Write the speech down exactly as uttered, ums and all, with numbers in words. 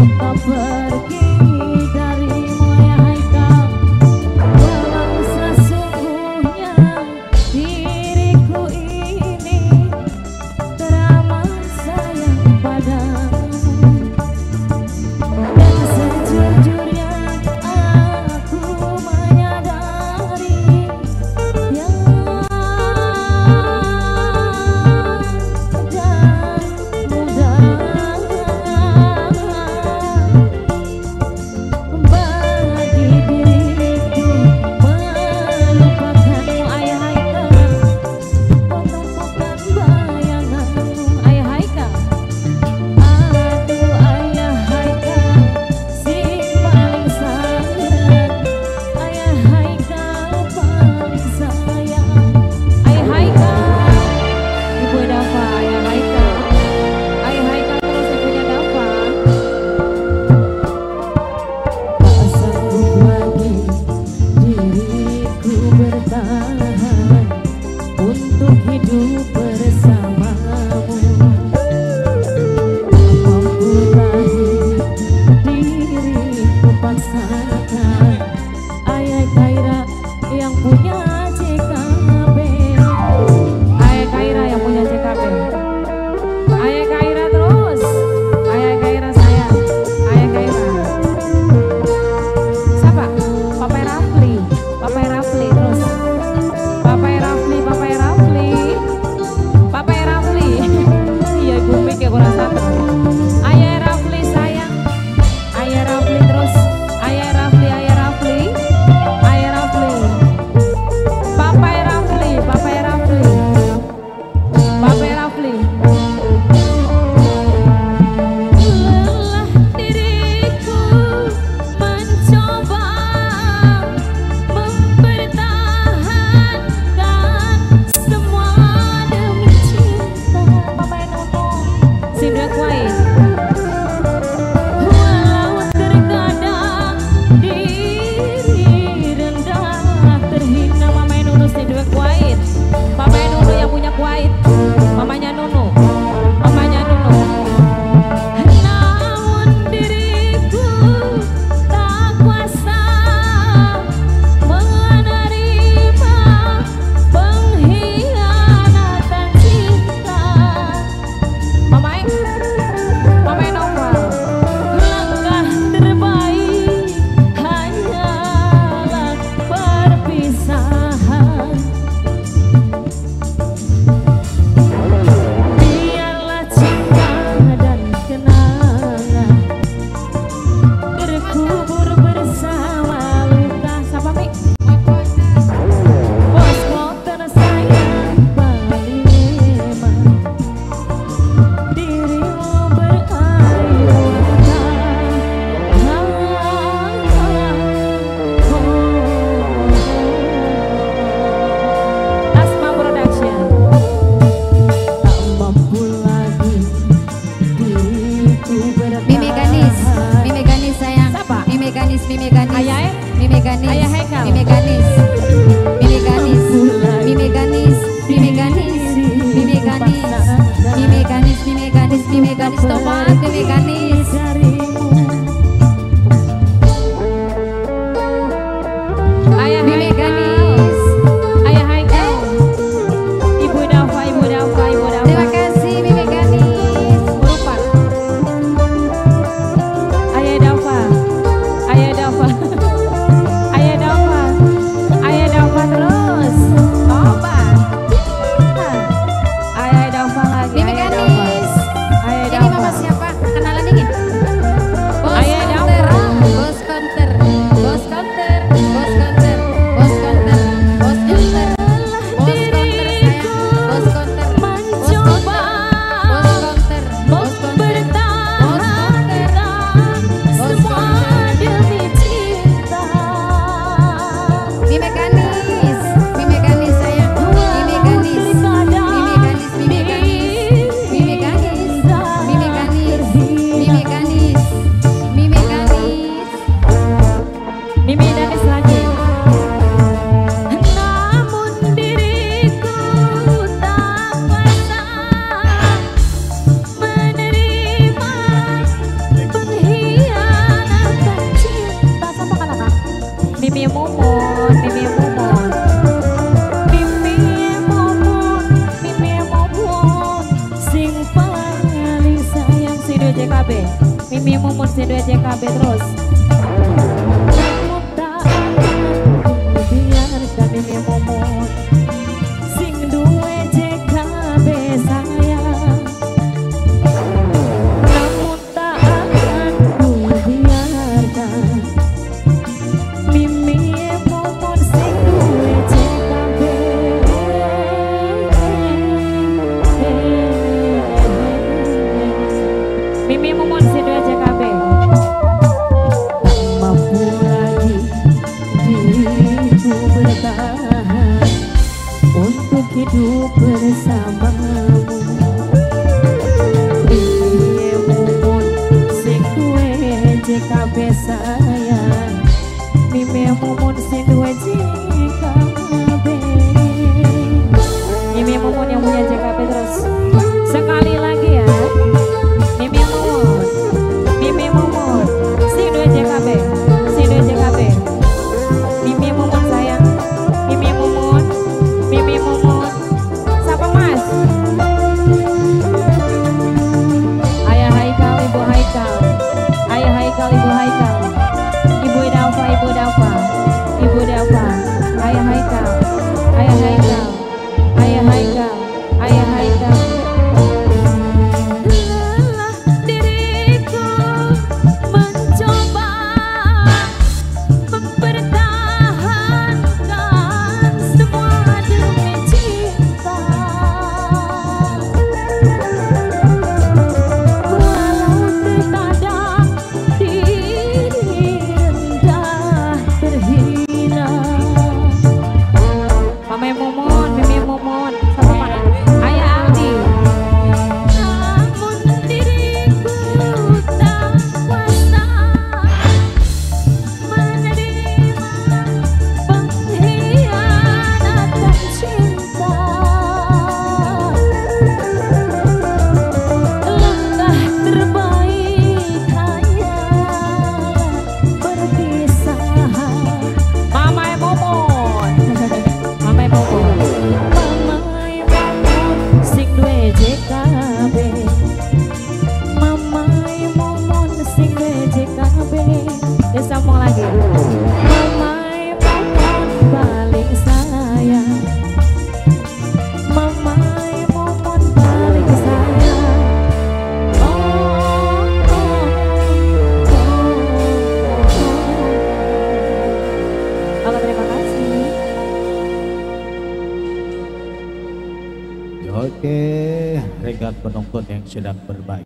Ini mama siapa? Kenalan dingin. K B, Mimi Mumun si duet J K B terus. Biarkan Mimi Mumun sing duet J K B sayang, namun tak akan ku biarkan Mimi Mumun sing duet J K B. Mimi Mumun si duet J K B. Tak mampu lagi diriku bertahan untuk hidup bersamamu. Mimi Mumun sing duet J K B sayang, Mimi Mumun sing duet J K B. Mimi Mumun yang punya J K B terus. Sekali lagi ya. Mimi Mumun, Mimi Mumun, sing duet J K B, sing duet J K B. Mimi Mumun sayang, Mimi Mumun, Mimi Mumun. Siapa mas? Ayah Haikal, Ibu Haikal, Ayah Haikal, Ibu Haikal, Ibu Dafa, Ibu Dafa, Ibu Dafa, Ayah Haikal, Ayah Haikal, Ayah Haikal, Ayah Haikal. Lelah diriku mencoba mempertahankan semua demi cinta, walau terkadang diri rendah terhina. Mami Mumun, Mimi Mumun, sama mana? Ayah Aldi. Namun diriku tak kuasa menerima pengkhianatan cinta. Langkah terbaik hanyalah berpisah. Mama Mumun, Mama Mumun, Mama Mumun sing duet J K B, Mama Mumun sing duet J K B. Ya sambung lagi. Mama Mumun paling sayang, Mama Mumun paling sayang. Oh, oh, oh, oh. Oke, terima kasih. Oke, rekan penonton yang sedang berbaik.